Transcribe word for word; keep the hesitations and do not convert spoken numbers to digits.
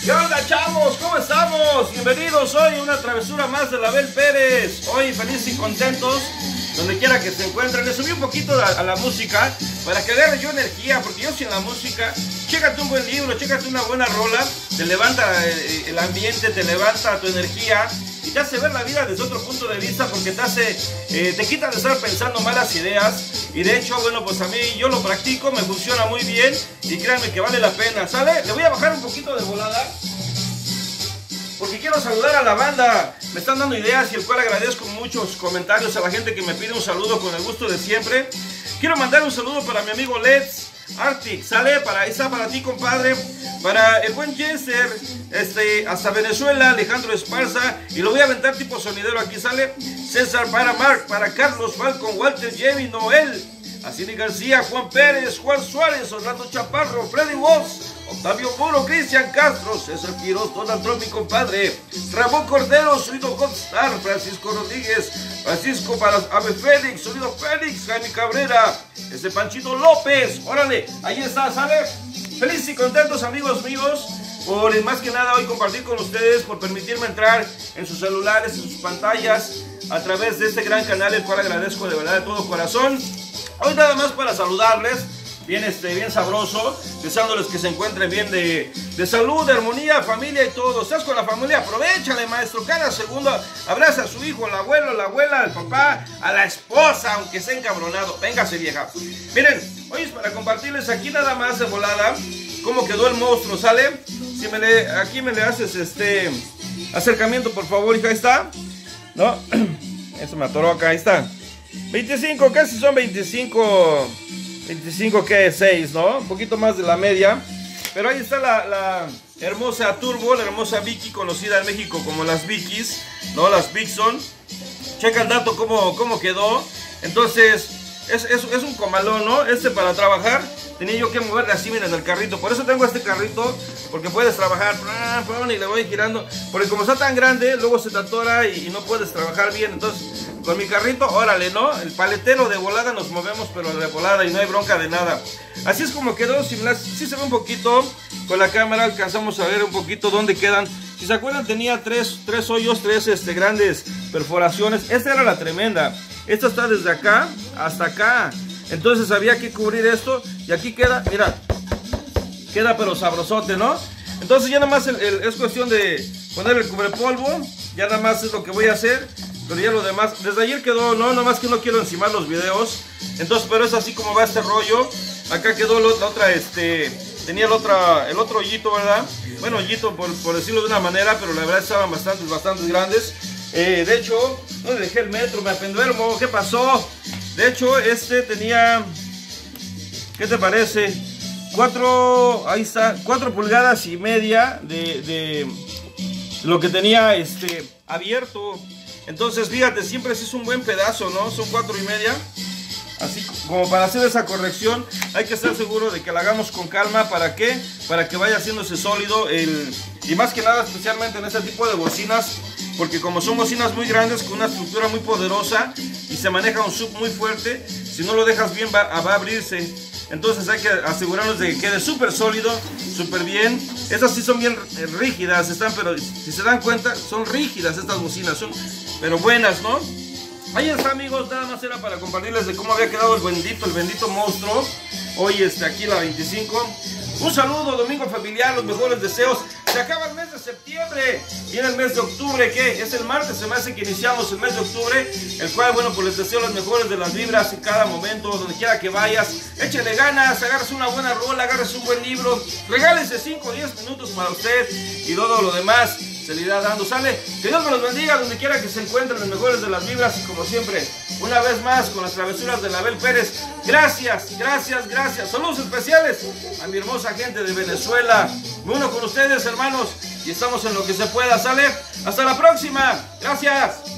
¿Qué onda, chavos? ¿Cómo estamos? Bienvenidos hoy a una travesura más de Abel Pérez. Hoy felices y contentos, donde quiera que se encuentren. Le subí un poquito a, a la música para que agarre yo energía, porque yo sin la música, chécate un buen libro, chécate una buena rola, te levanta el, el ambiente, te levanta tu energía y te hace ver la vida desde otro punto de vista, porque te hace, eh, te quita de estar pensando malas ideas. Y de hecho, bueno, pues a mí yo lo practico, me funciona muy bien y créanme que vale la pena, ¿sale? Le voy a bajar un poquito de volada porque quiero saludar a la banda. Me están dando ideas y el cual agradezco muchos comentarios a la gente que me pide un saludo con el gusto de siempre. Quiero mandar un saludo para mi amigo Let's Arctic, ¿sale? Para esa, para ti, compadre. Para el buen Jenser, este, hasta Venezuela, Alejandro Esparza. Y lo voy a aventar tipo sonidero aquí, ¿sale? César, para Mark, para Carlos Falcon, Walter, Jamie, Noel, Asini García, Juan Pérez, Juan Suárez, Orlando Chaparro, Freddy Woz, Octavio Muro, Cristian Castro, César Quiroz, Donald Trump, mi compadre, Ramón Cordero, Sonido Godstar, Francisco Rodríguez, Francisco para Ave Félix, Sonido Félix, Jaime Cabrera, este Panchito López, órale, ahí está, ¿sale? Felices y contentos, amigos míos, por más que nada hoy compartir con ustedes, por permitirme entrar en sus celulares, en sus pantallas, a través de este gran canal, el cual agradezco de verdad de todo corazón. Hoy nada más para saludarles, bien, este, bien sabroso, deseándoles que se encuentren bien de, de salud, de armonía, familia y todo. Estás con la familia, aprovechale, maestro, cada segundo abraza a su hijo, al abuelo, la abuela, al papá, a la esposa, aunque sea encabronado. Véngase, vieja. Miren, hoy es para compartirles aquí nada más de volada cómo quedó el monstruo, ¿sale? Si me le, aquí me le haces este acercamiento, por favor, hija, ahí está. ¿No? Eso me atoró acá, ahí está. veinticinco, casi son veinticinco, veinticinco, ¿qué es? seis, ¿no? Un poquito más de la media. Pero ahí está la, la hermosa Turbo, la hermosa Vicky, conocida en México como las Vickies, ¿no? Las Vixon. Checa el dato cómo, cómo quedó. Entonces, es, es, es un comalón, ¿no? Este para trabajar, tenía yo que moverle así, miren, el carrito. Por eso tengo este carrito, porque puedes trabajar, y le voy girando. Porque como está tan grande, luego se te atora y, y no puedes trabajar bien. Entonces, con mi carrito, órale, ¿no? El paletero de volada nos movemos, pero de volada y no hay bronca de nada. Así es como quedó. Si, si se ve un poquito con la cámara, alcanzamos a ver un poquito dónde quedan. Si se acuerdan, tenía tres, tres hoyos, tres este, grandes perforaciones. Esta era la tremenda. Esta está desde acá hasta acá. Entonces había que cubrir esto. Y aquí queda, mira, queda pero sabrosote, ¿no? Entonces ya nada más el, el, es cuestión de poner el cubrepolvo. Ya nada más es lo que voy a hacer. Pero ya lo demás, desde ayer quedó, no, nomás que no quiero encimar los videos. Entonces, pero es así como va este rollo. Acá quedó la otra, este, tenía el otro, el otro hoyito, ¿verdad? Bueno, hoyito por, por decirlo de una manera, pero la verdad estaban bastantes, bastantes grandes. Eh, de hecho, no le dejé el metro, me apenduermo, ¿qué pasó? De hecho, este tenía, ¿qué te parece? Cuatro, ahí está, cuatro pulgadas y media de, de lo que tenía, este, abierto. Entonces, fíjate, siempre es un buen pedazo, ¿no? Son cuatro y media. Así como para hacer esa corrección, hay que estar seguro de que la hagamos con calma. ¿Para qué? Para que vaya haciéndose sólido. El... Y más que nada, especialmente en ese tipo de bocinas. Porque como son bocinas muy grandes, con una estructura muy poderosa y se maneja un sub muy fuerte, si no lo dejas bien va, va a abrirse. Entonces hay que asegurarnos de que quede súper sólido, súper bien. Estas sí son bien rígidas, están, pero si se dan cuenta, son rígidas estas bocinas, son pero buenas, ¿no? Ahí está, amigos, nada más era para compartirles de cómo había quedado el bendito, el bendito monstruo. Hoy este, aquí la veinticinco. Un saludo, domingo familiar, los mejores deseos. Se acaba el mes de septiembre, viene el mes de octubre, que es el martes, se me hace que iniciamos el mes de octubre, el cual, bueno, pues les deseo las mejores de las vibras en cada momento, donde quiera que vayas. Échale ganas, agárrese una buena rola, agárrese un buen libro, regálese cinco o diez minutos para usted y todo lo demás se le irá dando, ¿sale? Que Dios me los bendiga donde quiera que se encuentren, los mejores de las vibras, y como siempre, una vez más con las travesuras de Abel Pérez. Gracias, gracias, gracias. Saludos especiales a mi hermosa gente de Venezuela. Me uno con ustedes, hermanos, y estamos en lo que se pueda, ¿sale? Hasta la próxima. Gracias.